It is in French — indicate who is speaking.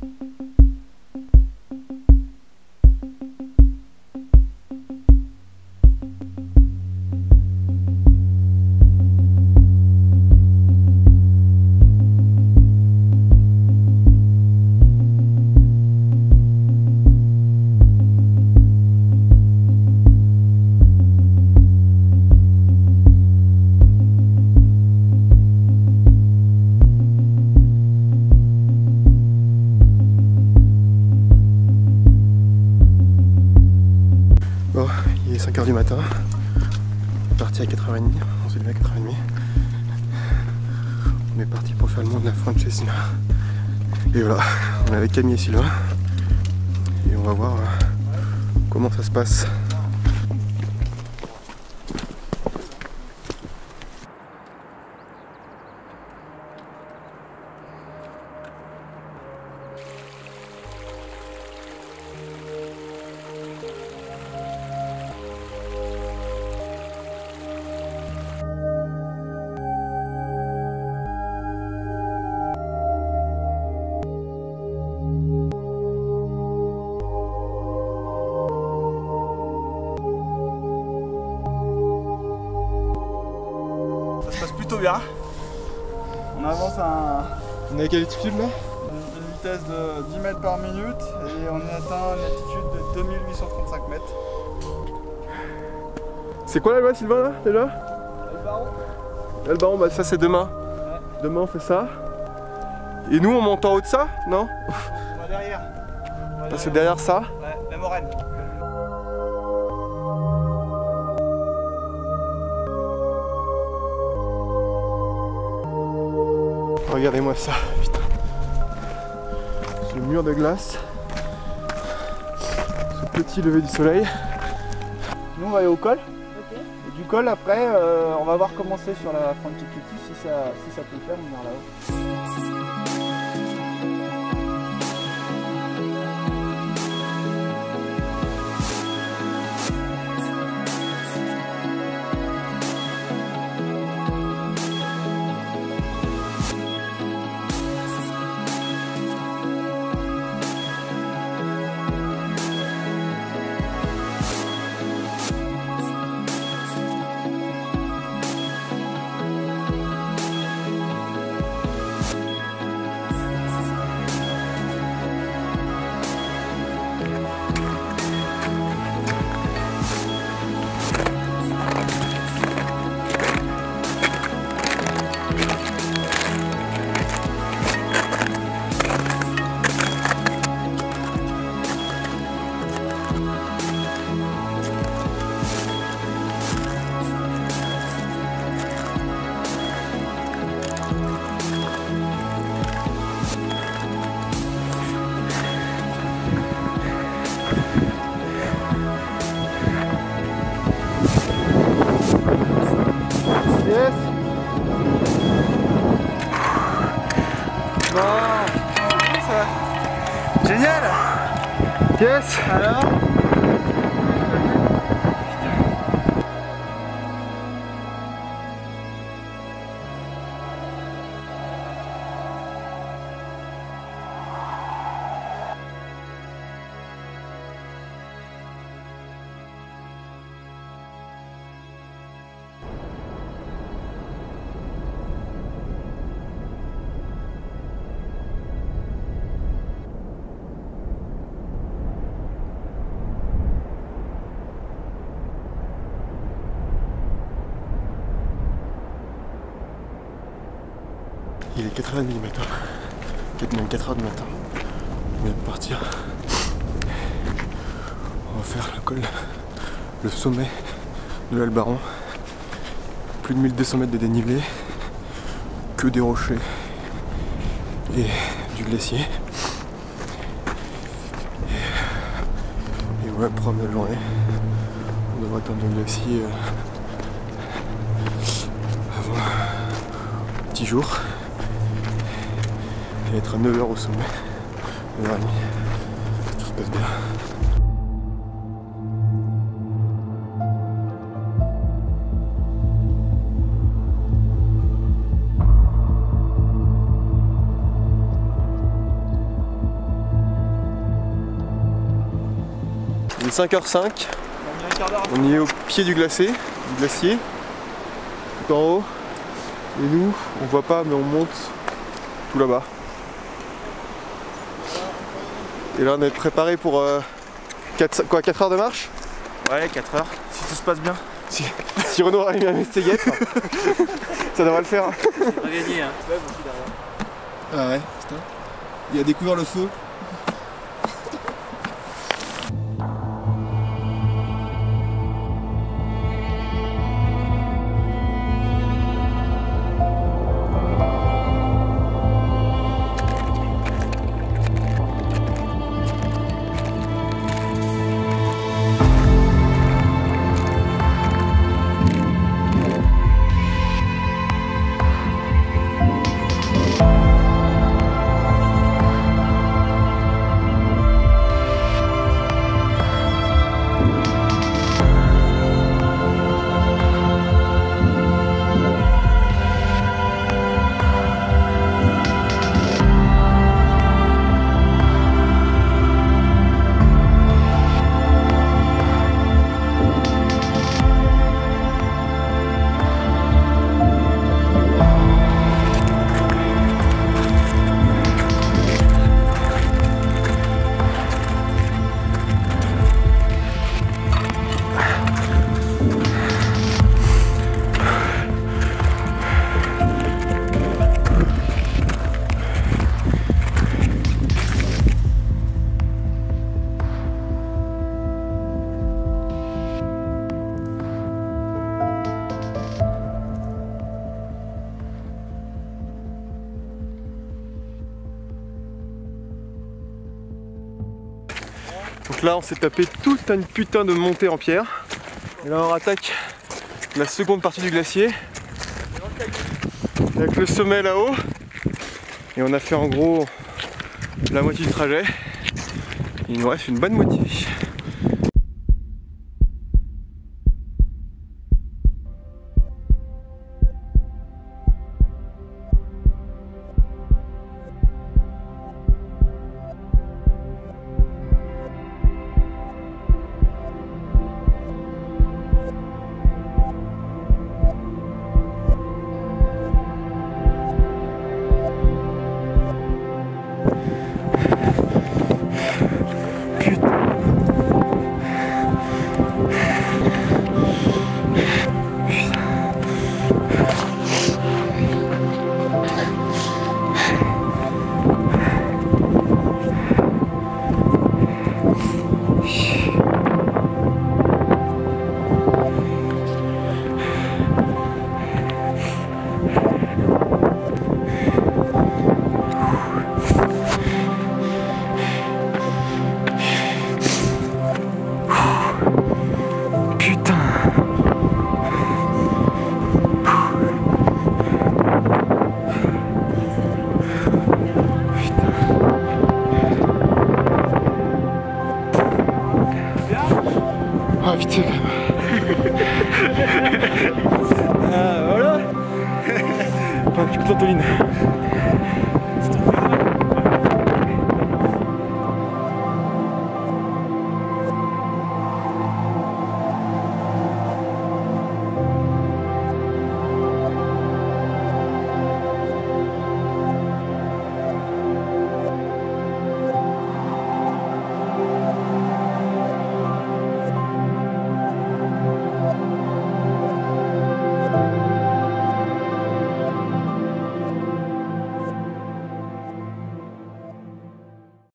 Speaker 1: Bon, il est 5 h du matin, on est parti à 4h30, on s'est levé à 4h30. On est parti pour faire le mont de la Francesina. Et voilà, on est avec Camille et Sylvain. Et on va voir comment ça se passe.
Speaker 2: Plutôt bien. On avance à
Speaker 1: On est à quelle altitude là?
Speaker 2: une vitesse de 10 mètres par minute et on atteint une altitude de 2835 mètres.
Speaker 1: C'est quoi la loi, Sylvain là déjà?
Speaker 2: Le baron.
Speaker 1: Le baron, bah ça c'est demain.
Speaker 2: Ouais.
Speaker 1: Demain on fait ça. Et nous on monte en haut de ça? Non?
Speaker 2: On va derrière.
Speaker 1: Ah, c'est derrière ça?
Speaker 2: Ouais, la moraine.
Speaker 1: Regardez-moi ça, putain. Ce mur de glace. Ce petit lever du soleil.
Speaker 2: Nous on va aller au col. Okay. Et du col après on va voir comment c'est sur la Francesina, si ça peut le faire, on ira là-haut.
Speaker 1: Yes.
Speaker 2: Bon, ça va. Génial.
Speaker 1: Yes.
Speaker 2: Alors
Speaker 1: Il est 4h30 du matin. Même 4h du matin. On vient de partir. On va faire le col, le sommet de l'Albaron. Plus de 1200 mètres de dénivelé. Que des rochers et du glacier. Et ouais, première journée. On devrait atteindre le glacier avant le petit jour. Et être à 9h au sommet. 9h30. Tout se passe bien. 5h05.
Speaker 2: On a un quart d'heure.
Speaker 1: On y est au pied du glacier, tout en haut. Et nous, on voit pas, mais on monte tout là-bas. Et là, on est préparé pour 4 heures de marche.
Speaker 2: Ouais, 4 heures, si tout se passe bien.
Speaker 1: Si Renaud arrive à mettre ses guêtres, ça devrait le faire.
Speaker 2: C'est pas gagné, hein. Ouais, moi aussi derrière.
Speaker 1: Ah ouais, putain. Il a découvert le feu. Donc là on s'est tapé toute une putain de montée en pierre. Et là on rattaque la seconde partie du glacier. Avec le sommet là-haut. Et on a fait en gros la moitié du trajet. Il nous reste une bonne moitié. Ah vite quand même.
Speaker 2: Ah voilà.
Speaker 1: Un petit coup de ventoline.